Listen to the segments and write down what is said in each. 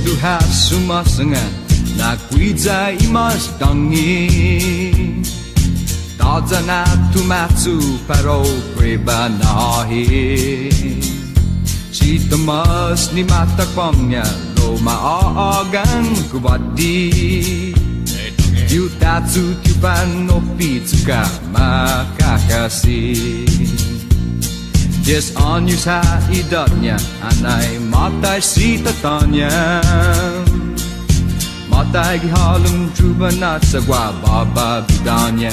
Tuhan semua sengat nak Guiya imas Dange Taza na tumatsu paro preba nahi Si temas ni mata kwangnya lo maagang kubadi Tiu tatsu tiu panopi tsuka makakasih Yes on you sa idatnya anai matai si tatanya Matai gi halum trubanat sa gua baba bidanya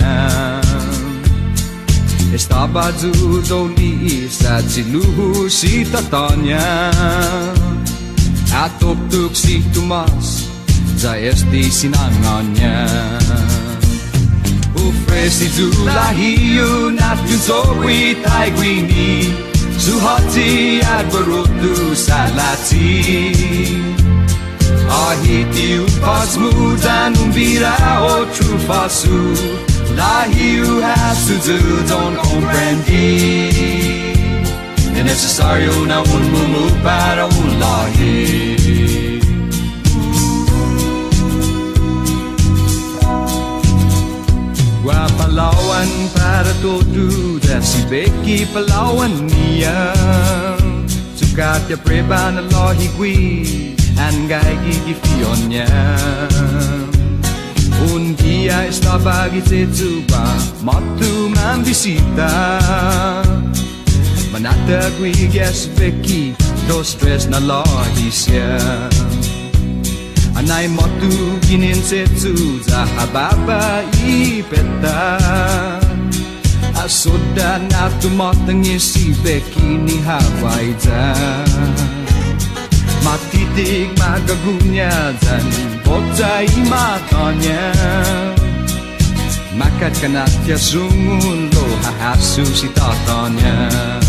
Estaba doli sa siluhu si tatanya Atop tuk si tumas za esti sinangannya Ufresi zulahiu natun sokwi tai gwini Suhati at barutu salati Ahiti upasmu dan umbira o trufasu Lahiu hasuzu don't comprendi É necessário na un mumu para un lahi Gua Palawan para todo dasi beki Palawan niya Sukat ya preba na lohi gui An gai gigi fionnya Un Guiya estaba gitetuba Matu mambisita Manata gui gas beki Do stress na lohi siya Anai motu ginin setu za hababa ipeta Asoda na tumatangi si bekini Hawaii za Matitig magagunya dan bocai matanya Makat kanat ya sungun lo hahasu si tatanya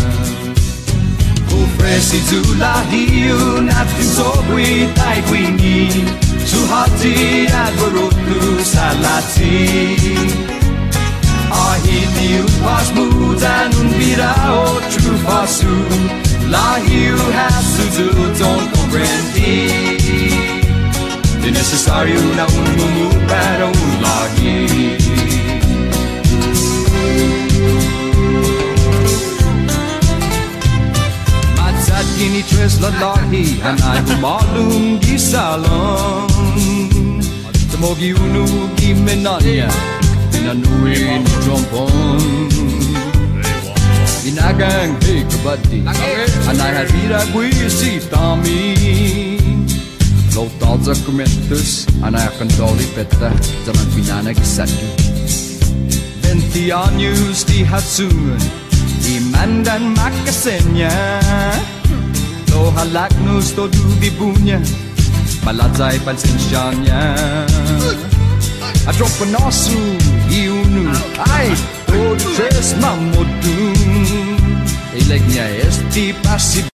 Ufresi zulahiu natin sobwi tai gwini Suhati at barutu salati Ahiti upasmu dan umbira o trufasu Lahiu hasuzu don't comprendi É necessário na un mumu para un lahi Kini tres lalahi anai humalung di salon Semogi unu gi menanya Pinanuin trompon Inagang hei kabadi Anai hadira gui si tami Lo talza kumentus Anai akan doli peta Zaman pinana gisaki 20 años di hatsungan Iman dan makasenya Lo halak nus to dubi punya Maladzai pansensyanya Adrop penosu iunu Ay, to tres mamudu Ilegnya esti pasib